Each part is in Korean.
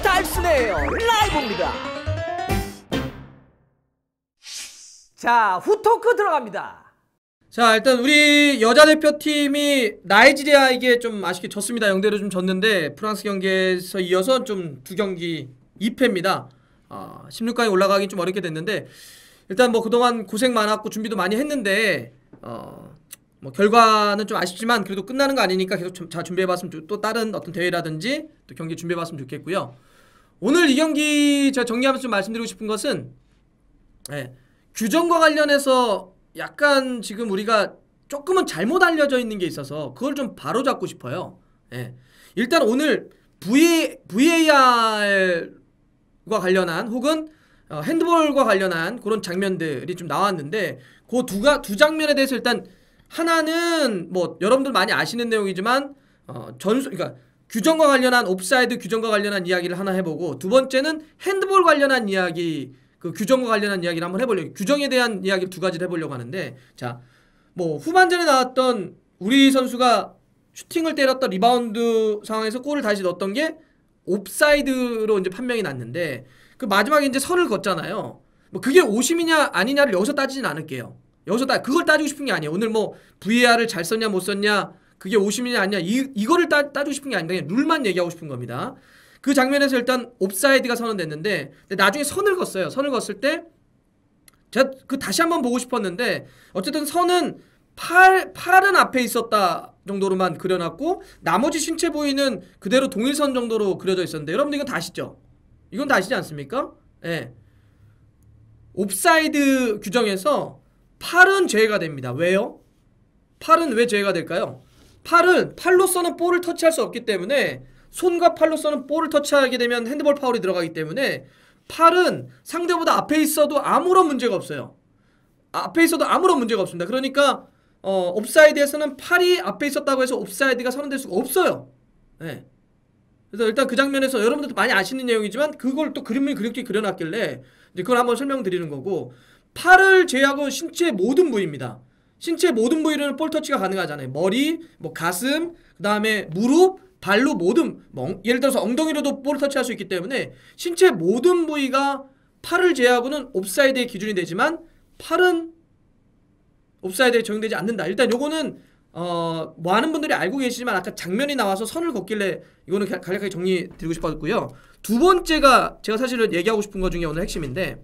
달스네요 라이브입니다. 자, 후토크 들어갑니다. 자, 일단 우리 여자 대표팀이 나이지리아에게 좀 아쉽게 졌습니다. 0대0로 좀 졌는데 프랑스 경기에서 이어서 좀 두 경기 2패입니다. 16강에 올라가긴 좀 어렵게 됐는데 일단 뭐 그동안 고생 많았고 준비도 많이 했는데 뭐 결과는 좀 아쉽지만 그래도 끝나는 거 아니니까 계속 잘 준비해봤으면 또 다른 어떤 대회라든지 또 경기 준비해봤으면 좋겠고요. 오늘 이 경기 제가 정리하면서 좀 말씀드리고 싶은 것은 규정과 관련해서 약간 지금 우리가 조금은 잘못 알려져 있는 게 있어서 그걸 좀 바로잡고 싶어요. 일단 오늘 VAR과 관련한 혹은 핸드볼과 관련한 그런 장면들이 좀 나왔는데 그 두 장면에 대해서 일단 하나는 뭐 여러분들 많이 아시는 내용이지만 그러니까 규정과 관련한 옵사이드 규정과 관련한 이야기를 하나 해보고 두 번째는 핸드볼 관련한 이야기 그 규정과 관련한 이야기를 한번 해보려고 규정에 대한 이야기를 두 가지를 해보려고 하는데 자 뭐 후반전에 나왔던 우리 선수가 슈팅을 때렸던 리바운드 상황에서 골을 다시 넣었던 게 옵사이드로 이제 판명이 났는데 그 마지막에 이제 선을 걷잖아요. 뭐 그게 오심이냐 아니냐를 여기서 따지진 않을게요. 여기서 그걸 따지고 싶은 게 아니에요. 오늘 뭐 VAR을 잘 썼냐 못 썼냐 그게 오심이냐 아니냐 이거를 따지고 싶은 게 아닌데 그냥 룰만 얘기하고 싶은 겁니다. 그 장면에서 일단 옵사이드가 선언됐는데 나중에 선을 걷어요. 선을 걷을 때 제가 그 다시 한번 보고 싶었는데 어쨌든 선은 팔은 앞에 있었다 정도로만 그려놨고 나머지 신체 부위는 그대로 동일선 정도로 그려져 있었는데 여러분들 이건 다 아시죠? 이건 다 아시지 않습니까? 옵사이드 규정에서 팔은 제외가 됩니다. 왜요? 팔은 왜 제외가 될까요? 팔로서는 볼을 터치할 수 없기 때문에 손과 팔로서는 볼을 터치하게 되면 핸드볼 파울이 들어가기 때문에 팔은 상대보다 앞에 있어도 아무런 문제가 없어요. 앞에 있어도 아무런 문제가 없습니다. 그러니까 옵사이드에서는 팔이 앞에 있었다고 해서 옵사이드가 선언될 수가 없어요. 그래서 일단 그 장면에서 여러분들도 많이 아시는 내용이지만 그걸 또 그림을 그렇게 그려놨길래 이제 그걸 한번 설명드리는 거고 팔을 제외하고 신체 모든 부위입니다. 신체 모든 부위로는 볼 터치가 가능하잖아요. 머리, 뭐 가슴, 그 다음에 무릎, 발로 모든 예를 들어서 엉덩이로도 볼을 터치할 수 있기 때문에 신체 모든 부위가 팔을 제외하고는 옵사이드의 기준이 되지만 팔은 옵사이드에 적용되지 않는다. 일단 요거는 많은 분들이 알고 계시지만 아까 장면이 나와서 선을 걷길래 이거는 간략하게 정리 드리고 싶었고요. 두 번째가 제가 사실은 얘기하고 싶은 것 중에 오늘 핵심인데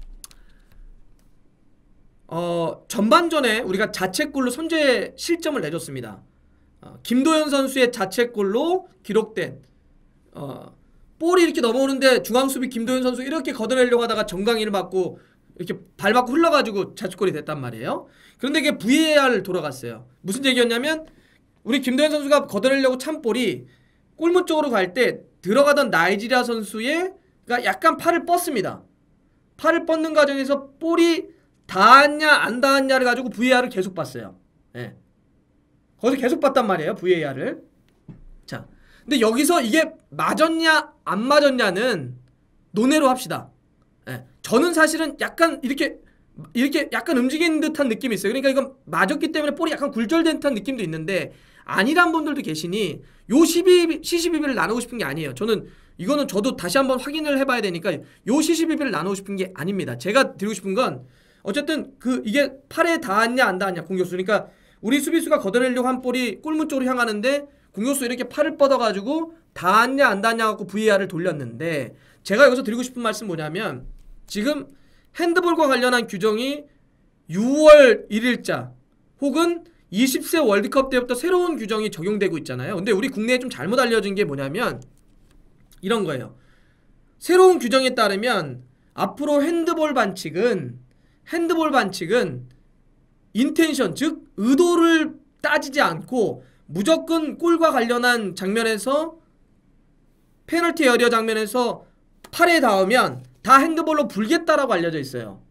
전반전에 우리가 자책골로 선제 실점을 내줬습니다. 김도현 선수의 자책골로 기록된 볼이 이렇게 넘어오는데 중앙수비 김도현 선수 이렇게 걷어내려고 하다가 정강이를 맞고 이렇게 발 맞고 흘러가지고 자책골이 됐단 말이에요. 그런데 이게 VAR을 돌아갔어요. 무슨 얘기였냐면 우리 김도현 선수가 걷어내려고 찬 볼이 골문 쪽으로 갈 때 들어가던 나이지리아 선수의 그러니까 약간 팔을 뻗습니다. 팔을 뻗는 과정에서 볼이 닿았냐 안 닿았냐를 가지고 VAR을 계속 봤어요. 거기서 계속 봤단 말이에요. VAR을. 자, 근데 여기서 이게 맞았냐 안 맞았냐는 논외로 합시다. 저는 사실은 약간 이렇게 약간 움직이는 듯한 느낌이 있어요. 그러니까 이건 맞았기 때문에 볼이 약간 굴절된 듯한 느낌도 있는데 아니란 분들도 계시니 요 C12B를 나누고 싶은 게 아니에요. 이거는 저도 다시 한번 확인을 해봐야 되니까 요 C12B를 나누고 싶은 게 아닙니다. 제가 드리고 싶은 건 어쨌든 이게 팔에 닿았냐 안 닿았냐 공격수. 그러니까 우리 수비수가 걷어내려고 한 볼이 골문 쪽으로 향하는데 공격수 이렇게 팔을 뻗어가지고 닿았냐 안 닿았냐 갖고 VAR을 돌렸는데 제가 여기서 드리고 싶은 말씀 뭐냐면 지금 핸드볼과 관련한 규정이 6월 1일자 혹은 20세 월드컵 때부터 새로운 규정이 적용되고 있잖아요. 근데 우리 국내에 좀 잘못 알려진 게 뭐냐면 이런 거예요. 새로운 규정에 따르면 앞으로 핸드볼 반칙은 인텐션 즉 의도를 따지지 않고 무조건 골과 관련한 장면에서 페널티 에리어 장면에서 팔에 닿으면 다 핸드볼로 불겠다라고 알려져 있어요.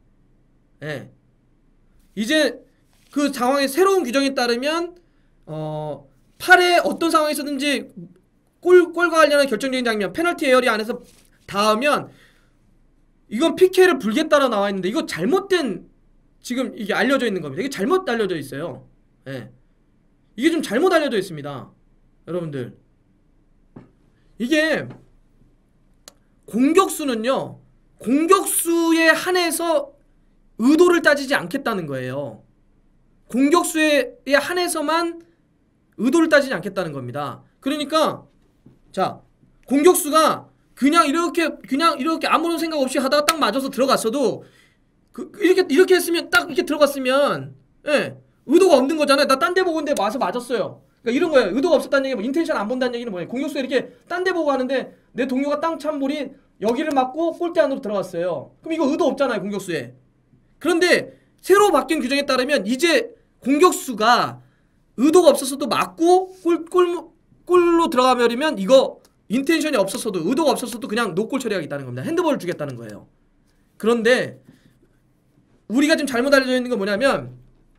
이제 그 상황의 새로운 규정에 따르면 팔에 어떤 상황에서든지 골과 관련한 결정적인 장면 페널티 에어리 안에서 닿으면 이건 PK를 불겠다라고 나와 있는데 이거 잘못된 지금 이게 알려져 있는 겁니다. 이게 잘못 알려져 있어요. 이게 좀 잘못 알려져 있습니다. 여러분들 이게 공격수는요, 공격수에 한해서 의도를 따지지 않겠다는 거예요. 공격수에 한해서만 의도를 따지지 않겠다는 겁니다. 그러니까 자, 공격수가 그냥 이렇게 아무런 생각 없이 하다가 딱 맞아서 들어갔어도 이렇게 했으면 딱 이렇게 들어갔으면 예, 의도가 없는 거잖아요. 나 딴 데 보고 있는데 와서 맞았어요. 그러니까 이런 거예요. 의도가 없었다는 얘기, 뭐 인텐션 안 본다는 얘기는 뭐예요? 공격수가 이렇게 딴 데 보고 하는데 내 동료가 땅 찬 볼이 여기를 맞고 골대 안으로 들어갔어요. 그럼 이거 의도 없잖아요, 공격수에. 그런데 새로 바뀐 규정에 따르면 이제 공격수가 의도가 없었어도 맞고 골로 들어가버리면 이거 인텐션이 없었어도 의도가 없었어도 그냥 노골 처리하겠다는 겁니다. 핸드볼을 주겠다는 거예요. 그런데 우리가 지금 잘못 알려져 있는 건 뭐냐면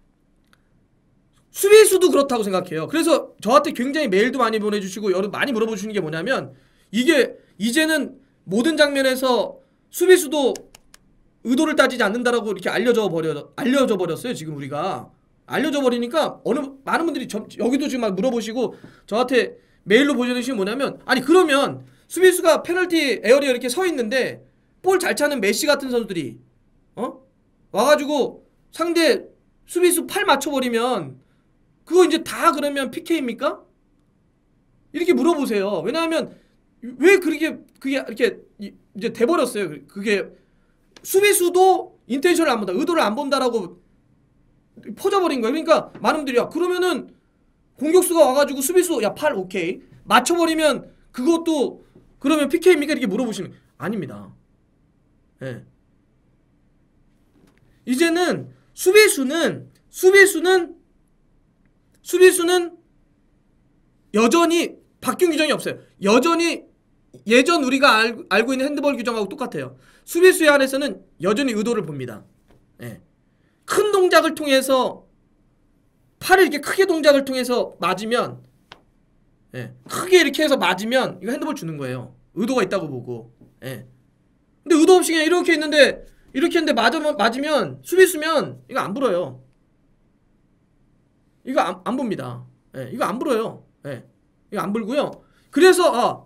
수비수도 그렇다고 생각해요. 그래서 저한테 굉장히 메일도 많이 보내주시고 여러 많이 물어보시는 게 뭐냐면 이게 이제는 모든 장면에서 수비수도 의도를 따지지 않는다라고 이렇게 알려져 버렸어요. 지금 우리가 알려져 버리니까 많은 분들이 여기도 지금 막 물어보시고 저한테 메일로 보내주시는 뭐냐면 아니 그러면 수비수가 페널티 에어리어 이렇게 서 있는데 볼 잘 차는 메시 같은 선수들이 와가지고 상대 수비수 팔 맞춰버리면 그거 이제 다 그러면 PK입니까? 이렇게 물어보세요. 왜냐하면 왜 그게 이렇게 이제 돼버렸어요. 그게 수비수도 인텐션을 안 본다, 의도를 안 본다라고 퍼져버린 거예요. 그러니까 많은 분들이 야 그러면은 공격수가 와가지고 수비수 야 팔 오케이 맞춰버리면 그것도 그러면 PK입니까? 이렇게 물어보시는 아닙니다. 예. 이제는 수비수는 여전히 바뀐 규정이 없어요. 여전히 예전 우리가 알고 있는 핸드볼 규정하고 똑같아요. 수비수에 한해서는 여전히 의도를 봅니다. 예. 큰 동작을 통해서 팔을 이렇게 크게 동작을 통해서 맞으면 예. 크게 이렇게 해서 맞으면 이거 핸드볼 주는 거예요. 의도가 있다고 보고. 예. 근데 의도 없이 그냥 이렇게 있는데 이렇게 했는데 맞으면 수비수면 이거 안 불어요. 이거 안 봅니다. 예. 이거 안 불어요. 예. 이거 안 불고요. 그래서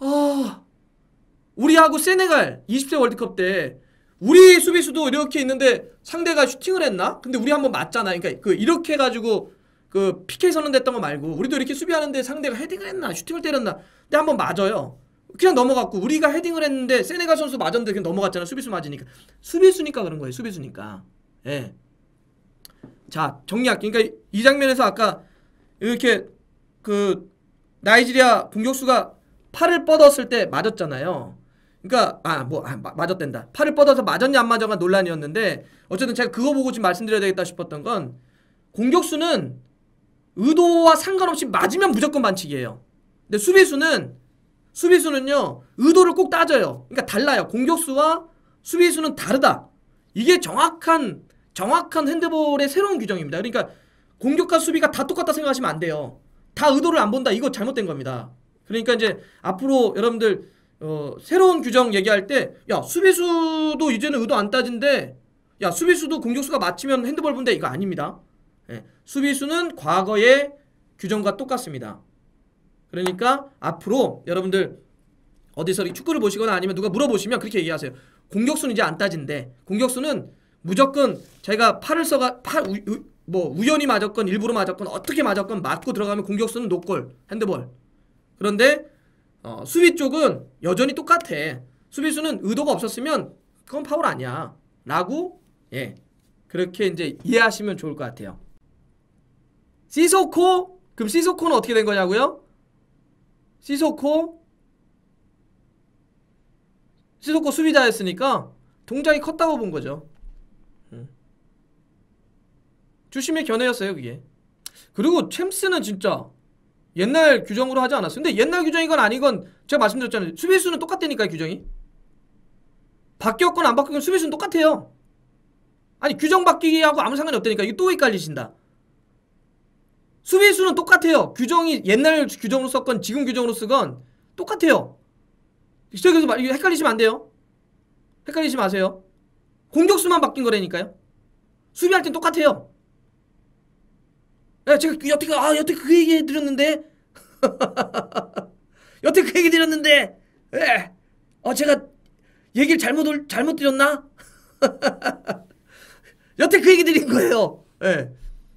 우리하고 세네갈 20세 월드컵 때 우리 수비수도 이렇게 있는데 상대가 슈팅을 했나? 근데 우리 한번 맞잖아. 그러니까 이렇게 해가지고 그 PK 선언됐던 거 말고 우리도 이렇게 수비하는데 상대가 헤딩을 했나? 슈팅을 때렸나? 근데 한번 맞아요. 그냥 넘어갔고 우리가 헤딩을 했는데 세네갈 선수 맞았는데 그냥 넘어갔잖아. 수비수 맞으니까. 수비수니까 그런 거예요. 수비수니까. 예. 자, 정리할게요. 그러니까 이 장면에서 아까 이렇게 그 나이지리아 공격수가 팔을 뻗었을 때 맞았잖아요. 그러니까 맞았댄다. 팔을 뻗어서 맞았냐 안 맞았냐 논란이었는데 어쨌든 제가 그거 보고 지금 말씀드려야 되겠다 싶었던 건 공격수는 의도와 상관없이 맞으면 무조건 반칙이에요. 근데 수비수는요 의도를 꼭 따져요. 그러니까 달라요. 공격수와 수비수는 다르다. 이게 정확한 핸드볼의 새로운 규정입니다. 그러니까 공격과 수비가 다 똑같다 생각하시면 안 돼요. 다 의도를 안 본다. 이거 잘못된 겁니다. 그러니까 이제 앞으로 여러분들 새로운 규정 얘기할 때 야 수비수도 이제는 의도 안 따진대. 야 수비수도 공격수가 맞히면 핸드볼 본대. 이거 아닙니다. 예, 수비수는 과거의 규정과 똑같습니다. 그러니까 앞으로 여러분들 어디서 축구를 보시거나 아니면 누가 물어보시면 그렇게 얘기하세요. 공격수는 이제 안 따진대. 공격수는 무조건 제가 팔을 써가 우연히 맞았건 일부러 맞았건 어떻게 맞았건 맞고 들어가면 공격수는 노골 핸드볼. 그런데 수비 쪽은 여전히 똑같아. 수비수는 의도가 없었으면 그건 파울 아니야 라고 예 그렇게 이제 이해하시면 좋을 것 같아요. 시소코? 그럼 시소코는 어떻게 된 거냐고요? 시소코 수비자였으니까 동작이 컸다고 본 거죠. 주심의 견해였어요 그게. 그리고 챔스는 진짜 옛날 규정으로 하지 않았어요. 근데 옛날 규정이건 아니건 제가 말씀드렸잖아요. 수비수는 똑같다니까요 규정이. 바뀌었건 안 바뀌었건 수비수는 똑같아요. 아니 규정 바뀌기하고 아무 상관이 없다니까. 이게 또 헷갈리신다. 수비수는 똑같아요. 규정이 옛날 규정으로 썼건 지금 규정으로 쓰건 똑같아요. 그래서 헷갈리시면 안 돼요. 헷갈리지 마세요. 공격수만 바뀐 거라니까요. 수비할 땐 똑같아요. 야, 제가 여태 그 얘기 드렸는데 여태 그 얘기 드렸는데 제가 얘기를 잘못 드렸나? 여태 그 얘기 드린 거예요. 예.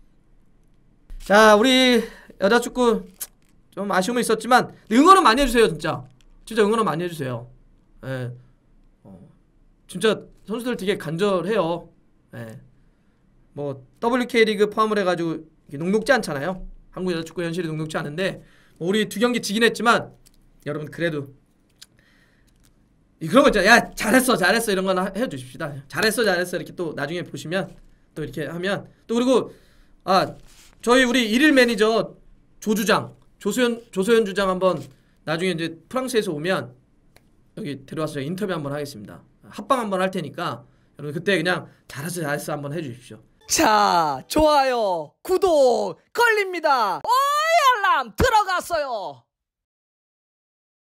자, 우리 여자 축구 좀 아쉬움은 있었지만 응원은 많이 해주세요. 진짜 응원은 많이 해주세요. 예. 진짜 선수들 되게 간절해요. 예. 뭐 WK 리그 포함을 해가지고 녹록지 않잖아요. 한국 여자 축구 현실이 녹록지 않은데 우리 2경기 지긴 했지만 여러분 그래도 그런 거 있잖아요. 야 잘했어 이런 거나 해주십시다. 잘했어 이렇게 또 나중에 보시면 또 이렇게 하면 또 그리고 저희 우리 일일 매니저 조소연 주장 한번 나중에 이제 프랑스에서 오면 여기 데려와서 인터뷰 한번 하겠습니다. 합방 한번 할 테니까 여러분 그때 그냥 잘했어 한번 해주십시오. 자, 좋아요, 구독 걸립니다. 알람 들어갔어요.